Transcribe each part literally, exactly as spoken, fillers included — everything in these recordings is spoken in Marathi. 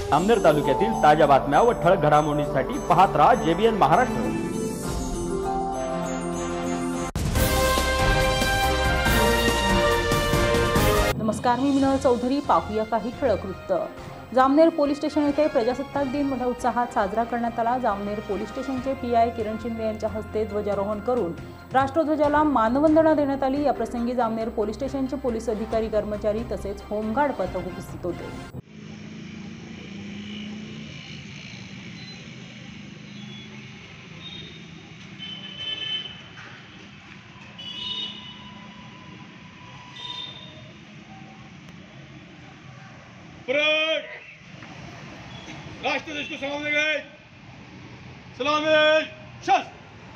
जामनेर तालुक्यातील ताज्या बातम्या व ठळक घडामोडींसाठी पाहत राहा जेबीएन महाराष्ट्र। नमस्कार, मी मिनल चौधरी। पाहूया काही ठळक वृत्त। जामनेर पोलीस स्टेशन येथे प्रजासत्ताक दिन मोठ्या उत्साहात साजरा करण्यात आला। जामनेर पोलीस स्टेशनचे पीआय किरण शिंदे यांच्या हस्ते ध्वजारोहण करून राष्ट्रध्वजाला मानवंदना देण्यात आली। या प्रसंगी जामनेर पोलीस स्टेशनचे पोलीस अधिकारी, कर्मचारी तसेच होमगार्ड पथक उपस्थित होते। राष्ट्रध्वज को सलाम गए। सलामी शस्त्र।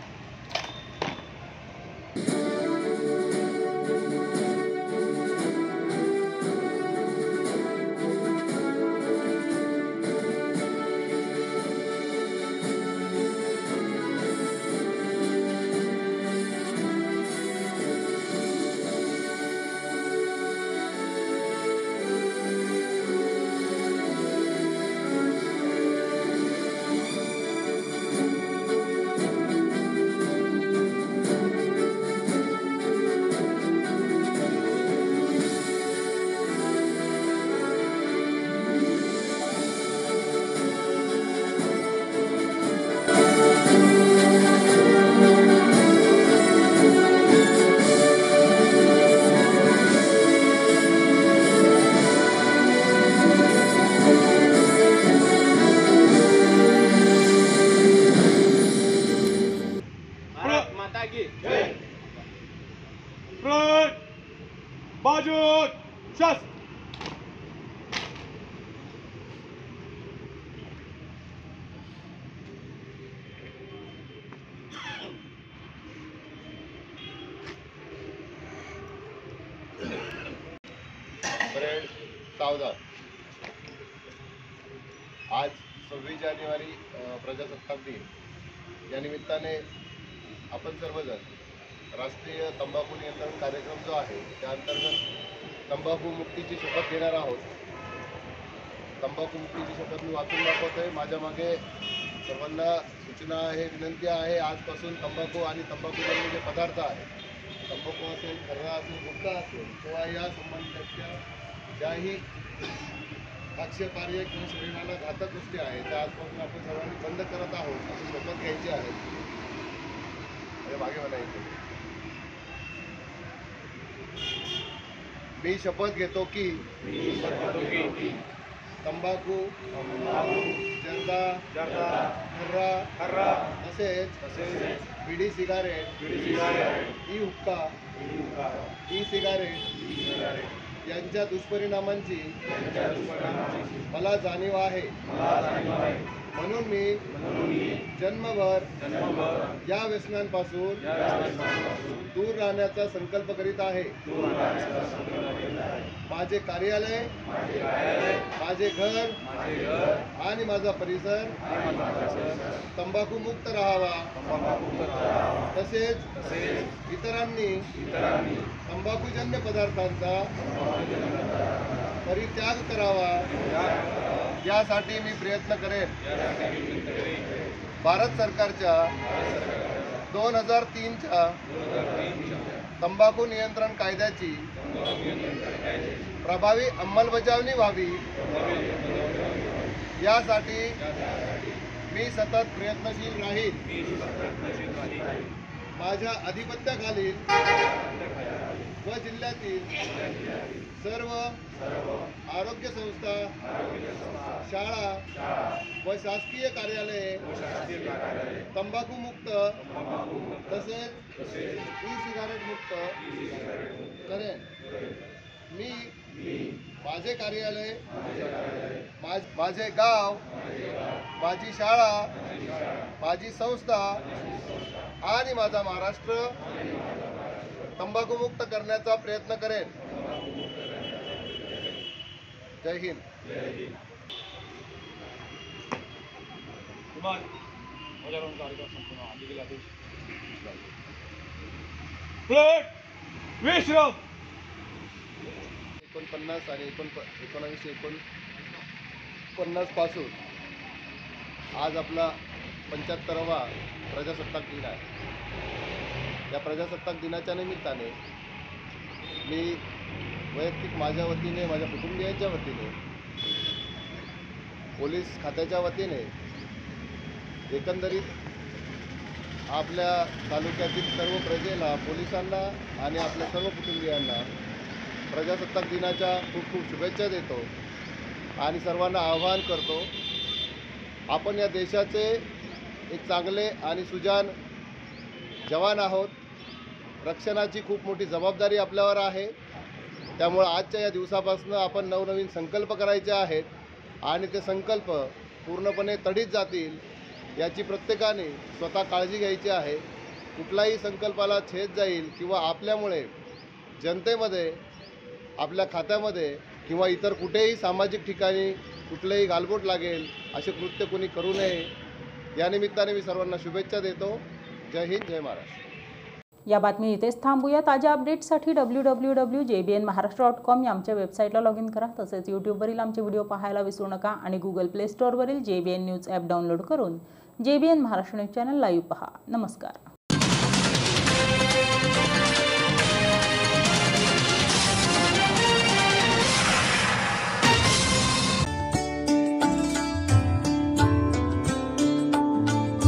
फ्रंट बाजू शस्त्र। परेड सावधान। आज सव्वीस जानेवारी प्रजासत्ताक दिन या निमित्ताने आपण सर्वजण राष्ट्रीय तंबाखू नियंत्रण कार्यक्रम जो आहे त्या अंतर्गत तंबाखू मुक्तीची शपथ घेणार आहोत। तंबाखू मुक्तीची शपथ मी वाचून दाखवतोय। माझ्या मागे सर्वांना सूचना आहे, विनंती आहे, आजपासून तंबाखू आणि तंबाखूजन्य जे पदार्थ आहेत, तंबाखू असेल, खर्रा असेल, गुटखा असेल किंवा या संबंधितच्या ज्याही हास्यकार्य किंवा शरीराला घातक गोष्टी आहेत त्या आजपासून आपण सर्वांनी बंद करत आहोत अशी शपथ घ्यायची आहे। मागे म्हणायचं, मी शपथ घेतो की तंबाखू, जर्दा, खर्रा तसेच बिडी सिगारेट, ई हुक्का, ई सिगारेट यांच्या दुष्परिणामांची मला जाणीव आहे। म्हणून मी जन्मभर या व्यसनांपासून दूर राहण्याचा संकल्प करीत आहे। माझे कार्यालय, माझे घर आणि माझा परिसर तंबाखू मुक्त राहावा, तसेच इतरांनी तंबाखूजन्य पदार्थांचा परित्याग करावा यासाठी मी प्रयत्न करेन। भारत सरकारच्या दोन हजार तीनच्या तंबाखू नियंत्रण कायद्याची प्रभावी अंमलबजावणी व्हावी यासाठी मी सतत प्रयत्नशील राहील। माझ्या अधिपत्याखालील व जिल्ह्यातील सर्व आरोग्य संस्था, शाळा व शासकीय कार्यालये तंबाखू मुक्त तसेच ई सिगारेट मुक्त करेन। मी माझे कार्यालय, माझे गाव, माझी शाळा, माझी संस्था आणि माझा महाराष्ट्र तंबाखू मुक्त करण्याचा प्रयत्न करेन। जय हिंद। एकोणपन्नास आणि एकोण एकोणावीसशे एकोण पन्नासपासून आज आपला पंच्याहत्तरावा प्रजासत्ताक दिन आहे. या प्रजासत्ताक दिनाच्या निमित्ताने मी वैयक्तिक माझ्या वतीने, माझ्या कुटुंबियांच्या वतीने, पोलीस खात्याच्या वतीने एकंदरीत आपल्या तालुक्यातील सर्व प्रजेला, पोलिसांना आणि आपल्या सर्व कुटुंबियांना प्रजासत्ताक दिनाच्या खूप खूप शुभेच्छा देतो आणि सर्वांना आवाहन करतो, आपण या देशाचे एक चांगले आणि सुजाण जवान आहोत. रक्षणाची खूप मोठी जबाबदारी आपल्यावर आहे. त्यामुळे आजच्या या दिवसापासून आपण नवनवीन संकल्प करायचे आहेत आणि ते संकल्प पूर्णपणे तडीत जातील याची प्रत्येकाने स्वतः काळजी घ्यायची आहे. कुठलाही संकल्पाला छेद जाईल किंवा आपल्यामुळे जनतेमध्ये, आपल्या खात्यामध्ये किंवा इतर कुठेही सामाजिक ठिकाणी कुठलेही गालबोट लागेल असे कृत्य कोणी करू नये. या निमित्ताने मी सर्वांना शुभेच्छा देतो. जय हिंद, जय महाराष्ट्र. या बातमी इथेच थांबूया. ताज्या अपडेट्ससाठी W W W J B N Maharashtra dot com या आमच्या वेबसाईटला लॉग इन करा. तसेच यूट्यूबवरील आमचे व्हिडिओ पाहायला विसरू नका आणि गुगल प्ले स्टोअरवरील J B N news app download करून J B N Maharashtra news channel live पहा. नमस्कार.